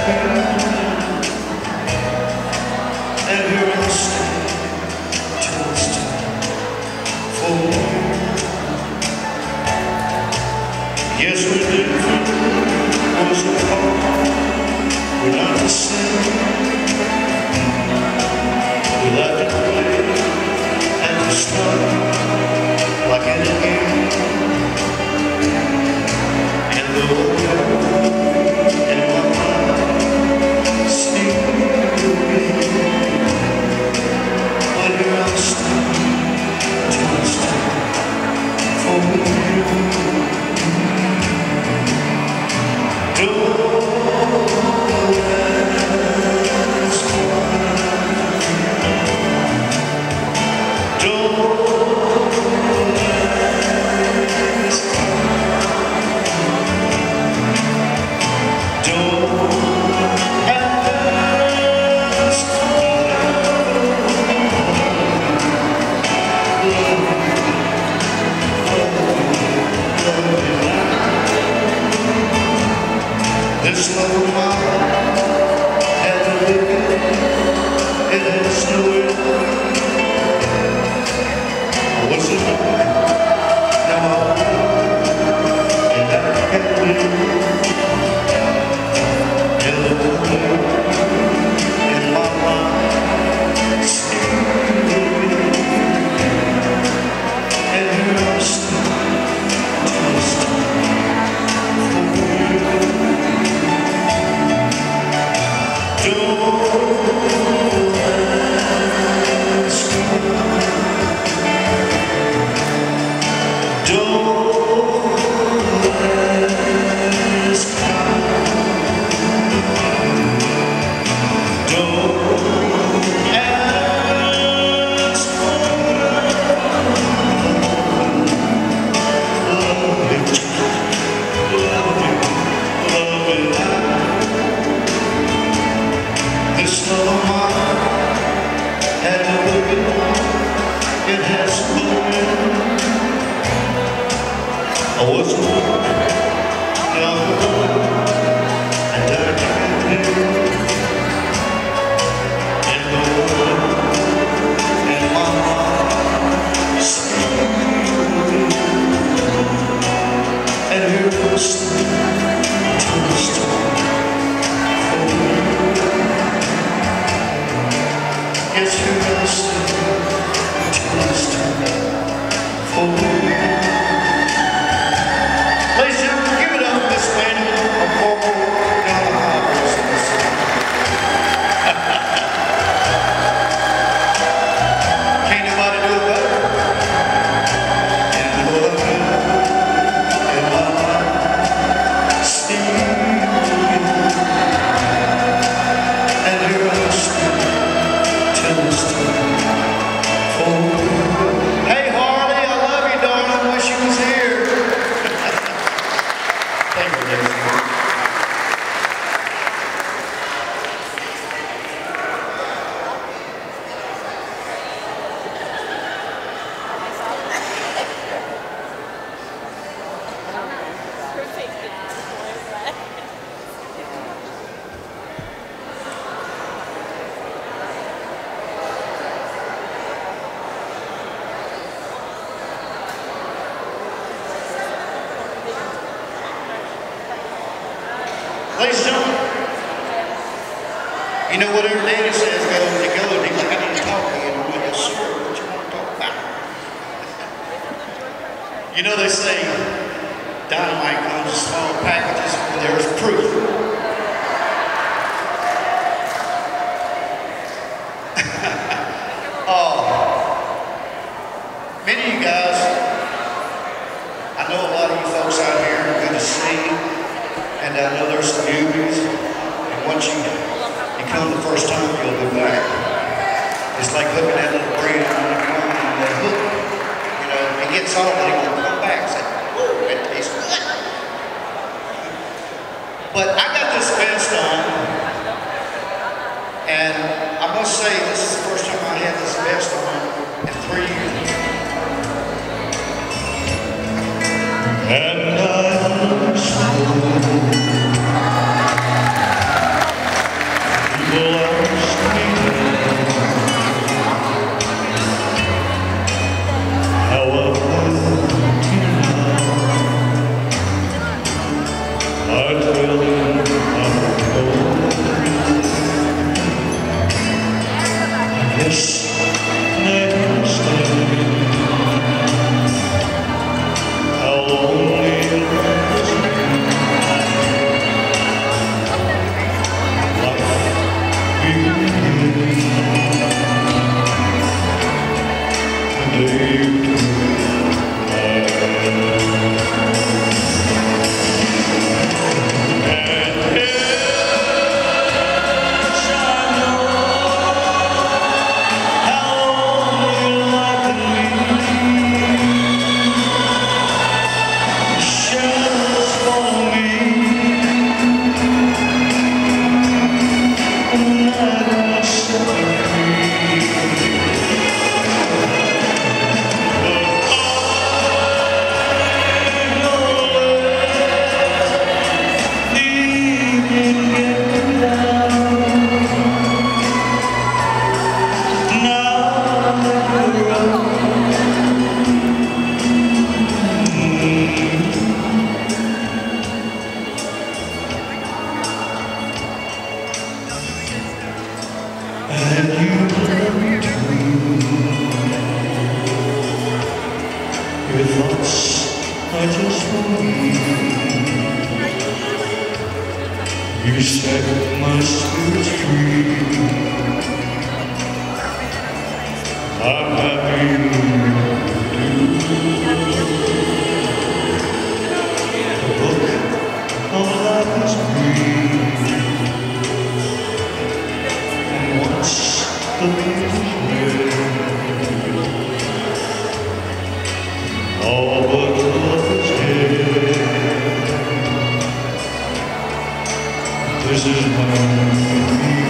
And here I'll stay till it's time for you. Yes, we're different, was apart. We're not the same. We like to play and to start like in a game. And the world in my mind still remains. But here I'll stay till it's time for you. This love of mine had to live it has no end. What's it like? Now I won't, and I can't live. And the world in my mind still living. And here I'm still till it's time for you. It has moved. I was born young, and I can't live in the world in my mind still living. And here I stand till it's time for you. Yes, here I stand. It's time for you. Ladies and gentlemen, give it up, Miss Fanny, a vocal down the high voices. Can't nobody do it better. And what I in my life still living. And here I stand till it's time for you. Hey Harley, I love you, darling. Wish you was here. Thank you, Daisy. Ladies and gentlemen, you know whatever Daddy says goes, he goes. He's like, I need to talk to you. And I'm like, yes, sir, what you want to talk about? You know they say dynamite comes in small packages, but there's proof. Many of you guys, I know a lot of you folks out here are good to see. And I know there's some newbies, and once you come the first time, you'll be back. It's like hooking that little braid on the corn and that hook. You know, it gets off and it will come back. It's like, whoa, it tastes good. But I got this vest on, and I must say, this is the first time I had this vest on in 3 years. And I understood Your thoughts are just for me. You set my spirit free. I'm happy you do. The book of life is green, and once the pages read, all but love is dead. This is my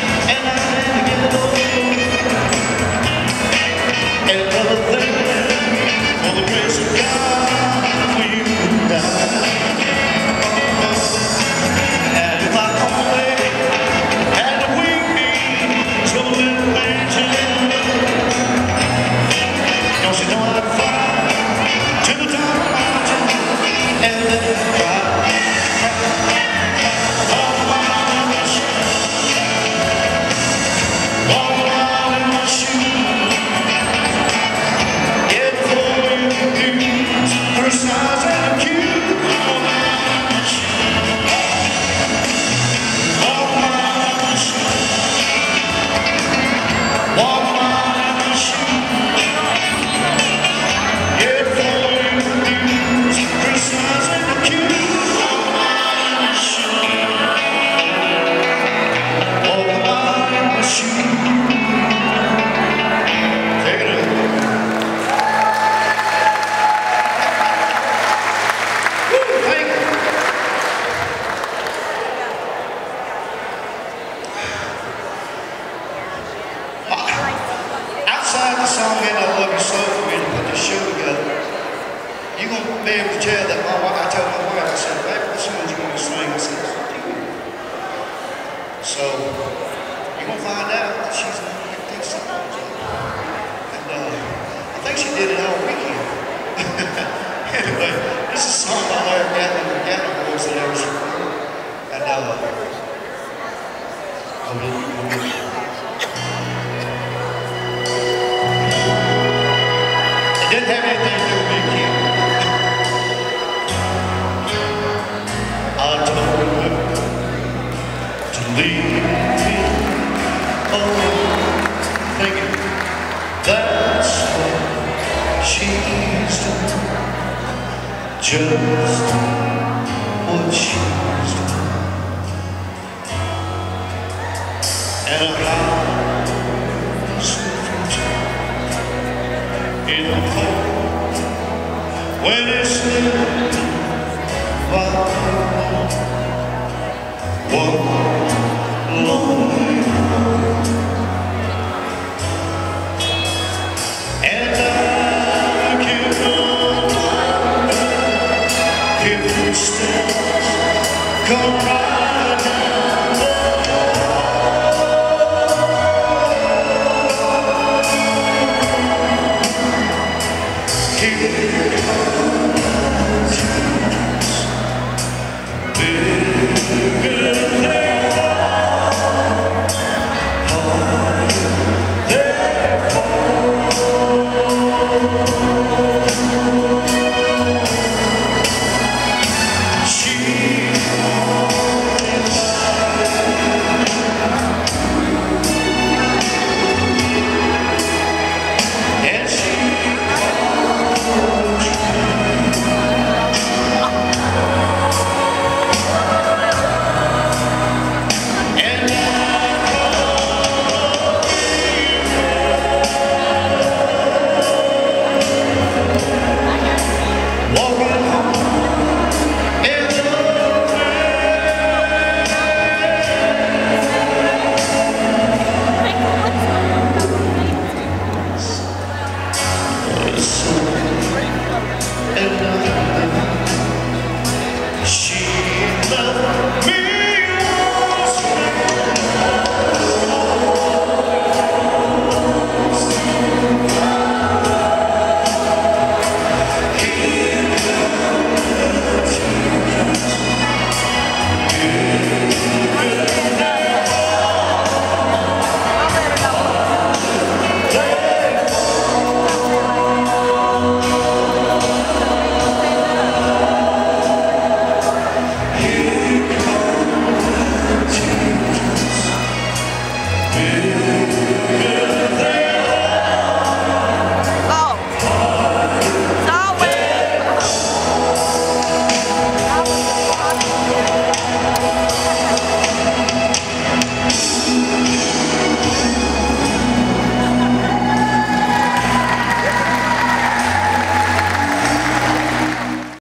and another thing did it all weekend. Anyway, this is a song by Larry Gatlin and the Gatlin Boys that I was recording. And it didn't have anything to do with weekend. I told her to leave me alone, thinking that's what she's done, just what she's done. And a house in the cold when it's lit by one lonely road. And I can't wonder if the steps come right down the road. Here comes bigger than so